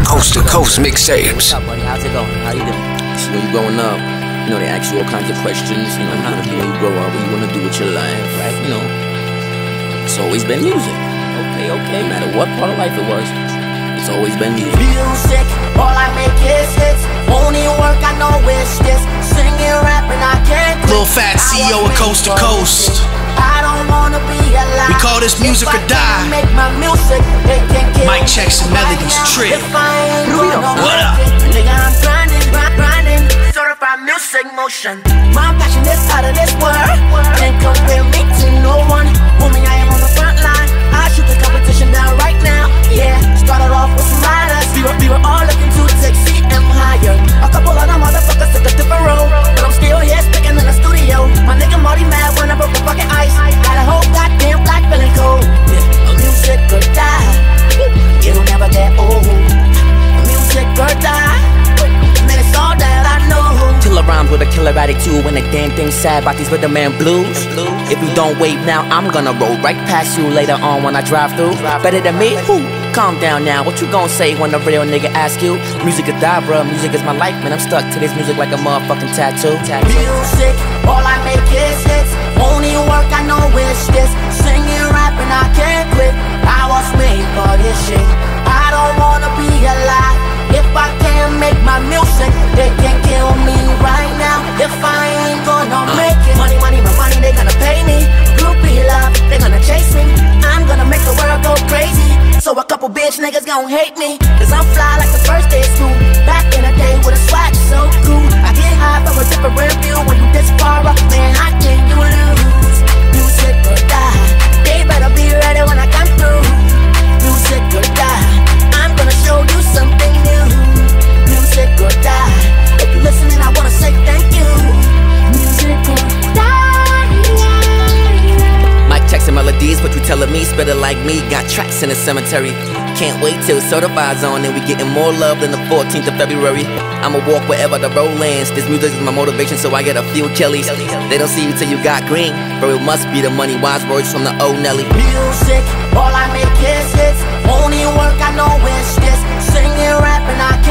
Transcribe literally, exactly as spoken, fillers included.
Coast to Coast mixtapes. What's up, buddy? How's it going? How you doing? So when you growing up, you know, they ask you all kinds of questions. You know, uh-huh. you when you grow up, what you want to do with your life, right? You know, it's always been music. Okay, okay, no matter what part of life it was, it's always been music. Music, all I make is hits. Only work I know is this. Singing, rapping, I can't quit. Lil Fat C E O of Coast to Coast. I don't wanna be alive. We call this music or die. Make my music, they can kill Mic checks and melodies, trip. What up? Nigga, I'm grinding, grind, grinding. Certified music motion. My passion is out of this world. Can't compare me to no one. Homie, I am on the front line. I shoot the competition down right now. Yeah, started off with some riders. We were, we were all looking to take C M higher. A couple of them motherfuckers took a different road, but I'm still here sticking in the studio. My nigga Marty mad when I broke the fucking ice. Got a whole goddamn black feeling cold. Yeah, music could die. It'll never get old. Music could die. Man, it's all that I know. Killer rhymes with a killer attitude when the damn thing sad about these rhythm and blues. If you don't wait now, I'm gonna roll right past you later on when I drive through. Better than me? Who? Calm down now, what you gon' say when a real nigga ask you? Music could die, bruh, music is my life, man. I'm stuck to this music like a motherfucking tattoo. Music, all I make is hits. Only work I know is this. Singing, rapping, I can't quit. I was made for this shit. I don't wanna be alive. If I can't make my music, they can kill me right now. If I ain't gonna make it, money, money, my money, they gonna pay me. Groupie love, they gonna chase me. I'm gonna make the world go crazy. So a couple bitch niggas gon' hate me, cause I'm fly like the first day of school. Back in the day with a swag so cool. I get high from a different view. When you this far up, man, how can you lose? Music could die. They better be ready when I come through. Music could die. I'm gonna show you something new. Music could die. If you listening, I wanna say thank you. Music could die. Mic checks and melodies, what you telling me? Spit it like me, got tracks in the cemetery. Can't wait till certified's on and we getting more love than the fourteenth of February. I'ma walk wherever the road lands. This music is my motivation, so I get a few Kellys. They don't see you till you got green, bro, it must be the money. Wise words from the old Nelly. Music, all I make is hits. Only work I know is this. Singing, rapping, I can't